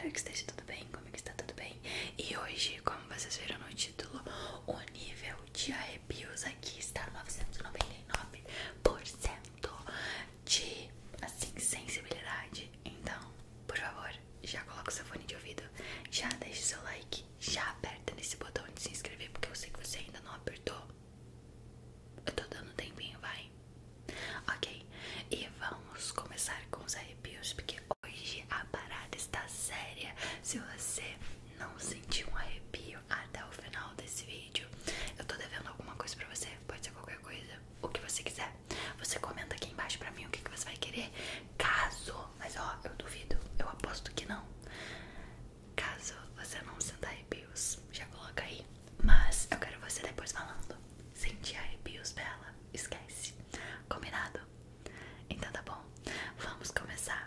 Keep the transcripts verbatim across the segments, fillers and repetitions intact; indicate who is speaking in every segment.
Speaker 1: espero que esteja tudo bem, comigo está tudo bem. E hoje, como vocês viram no título, o nível de arrepios aqui está novecentos e noventa e nove por cento de, assim, sensibilidade. Então, por favor, já coloca o seu fone de ouvido, já deixa o seu like, já aperta nesse botão de se inscrever, porque eu sei que você ainda não apertou. Eu tô dando um tempinho, vai. Ok, e vamos começar com os arrepios, porque hoje a parada está séria. Se você não sentiu um arrepio até o final desse vídeo, eu tô devendo alguma coisa pra você. Pode ser qualquer coisa, o que você quiser. Você comenta aqui embaixo pra mim o que, que você vai querer. Caso, mas ó, eu duvido, eu aposto que não. Caso você não sinta arrepios, já coloca aí. Mas eu quero você depois falando: senti arrepios, Bela? Esquece. Combinado? Então tá bom, vamos começar.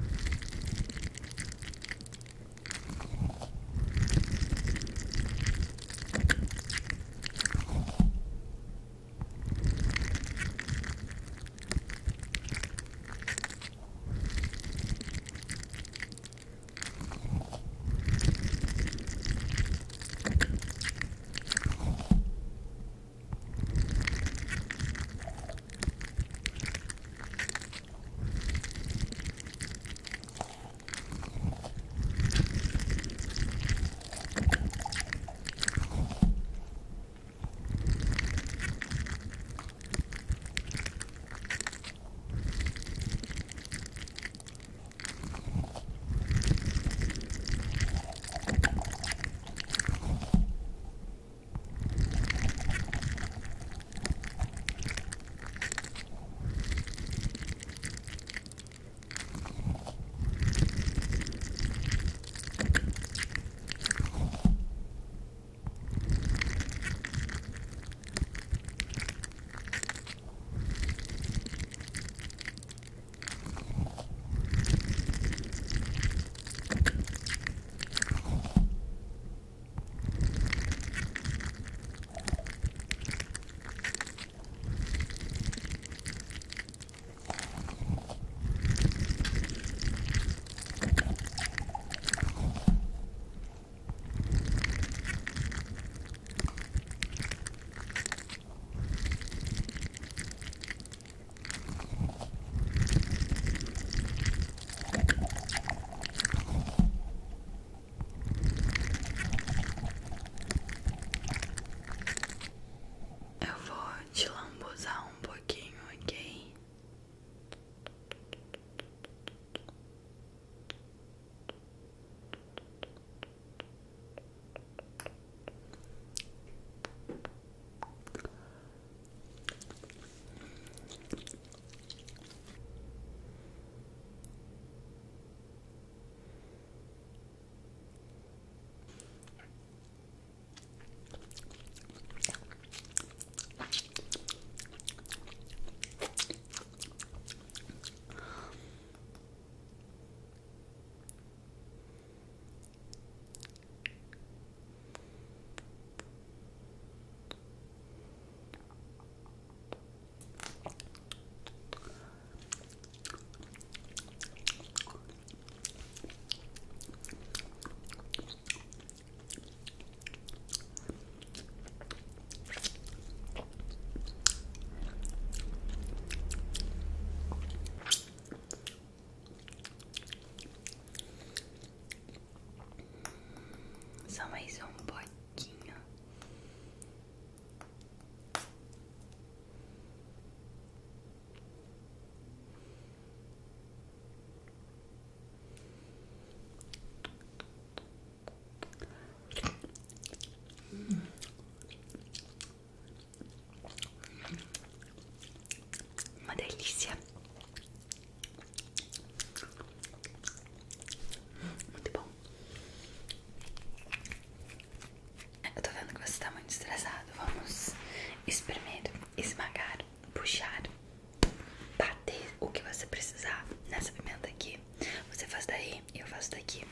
Speaker 1: Eu vou te lambuzar um pouquinho, ok? Só mais um pouquinho. Uma delícia. Muito bom. Eu tô vendo que você tá muito estressado. Vamos espremer, esmagar, puxar, bater o que você precisar nessa pimenta aqui. Você faz daí e eu faço daqui.